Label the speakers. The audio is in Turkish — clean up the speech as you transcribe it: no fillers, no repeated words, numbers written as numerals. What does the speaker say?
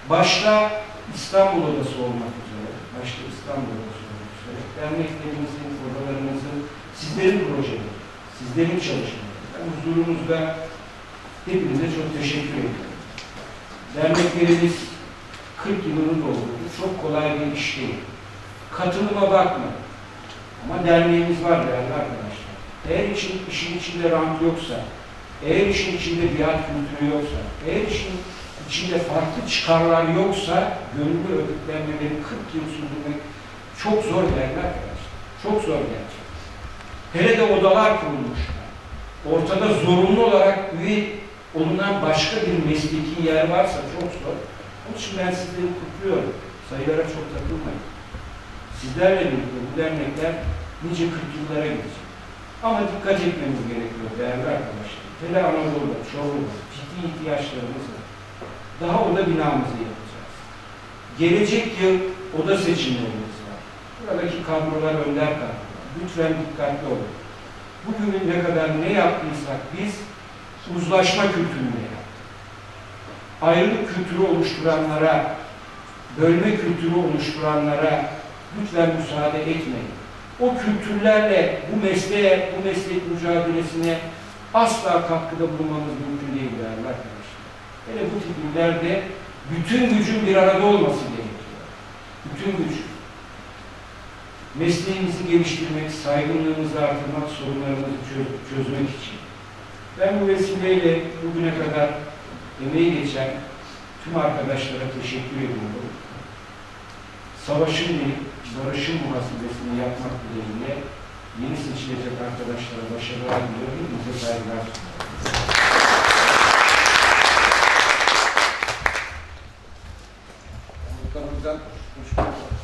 Speaker 1: başta İstanbul Odası olmak üzere, derneklerimizin, odalarımızın, sizlerin projeleri, sizlerin çalışmaları. Ben huzurunuzda hepinize çok teşekkür ediyorum. Derneklerimiz 40 yılını doldurdu. Çok kolay bir iş değil. Katılıma bakmayın. Ama derneğimiz var değerli arkadaşlar. Eğer işin içinde rant yoksa, eğer işin içinde biat kültürü yoksa, eğer işin içinde farklı çıkarlar yoksa, gönüllü örgütlenmeleri 40 yıl sürdürmek çok zor değerli arkadaşlar. Çok zor gerçekten. Hele de odalar kurulmuşlar. Ortada zorunlu olarak üye olunan başka bir mesleki yer varsa çok zor. Onun için ben sizleri kutluyorum. Sayılara çok takılmayın. Sizlerle birlikte bu dernekler nice 40 yıllara gidecek. Ama dikkat etmemiz gerekiyor değerli arkadaşlar. Hele Anadolu'da, Çorlu'da ciddi ihtiyaçlarımız var. Daha oda binamızı yapacağız. Gelecek yıl oda seçimlerimiz var. Buradaki kadrolar önder kadrolar. Lütfen dikkatli olun. Bugüne kadar ne yaptıysak biz uzlaşma kültürünü yaptık. Ayrılık kültürü oluşturanlara, bölme kültürü oluşturanlara lütfen müsaade etmeyin. O kültürlerle bu mesleğe, bu meslek mücadelesine asla katkıda bulunmamız mümkün değil değerli arkadaşlar. Hele bu tip illerde bütün gücün bir arada olması gerekiyor. Bütün güç. Mesleğimizi geliştirmek, saygınlığımızı artırmak, sorunlarımızı çözmek için. Ben bu vesileyle bugüne kadar emeği geçen tüm arkadaşlara teşekkür ediyorum. Savaşın değil, barışın muhasebesini yapmak dileğiyle yeni seçilecek arkadaşlara başarılar diliyorum. Bize saygılar sunuyorum.